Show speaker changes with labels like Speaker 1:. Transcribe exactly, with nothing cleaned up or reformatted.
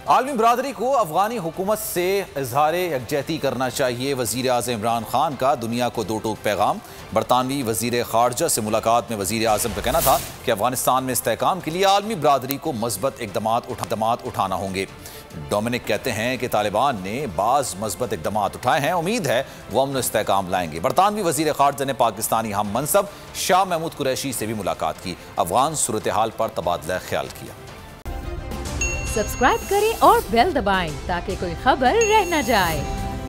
Speaker 1: आलमी बरादरी को अफगानी हुकूमत से इजहार यकजहती करना चाहिए। वज़ीर आज़म इमरान खान का दुनिया को दो टूक पैगाम। बरतानवी वज़ीर ख़ारजा से मुलाकात में वज़ीर आज़म का कहना था कि अफगानिस्तान में इस्तेहकाम के लिए आलमी बरादरी को मज़बूत इक़दामात उठा उठाना होंगे। डोमिनिक कहते हैं कि तालिबान ने बाज़ मज़बूत इक़दामात उठाए हैं, उम्मीद है वो अमन इस्तेहकाम लाएंगे। बरतानवी वज़ीर ख़ारजा ने पाकिस्तानी हम मनसब शाह महमूद कुरैशी से भी मुलाकात की, अफगान सूरत हाल पर तबादला ख्याल किया।
Speaker 2: सब्सक्राइब करें और बेल दबाएं ताकि कोई खबर रह न जाए।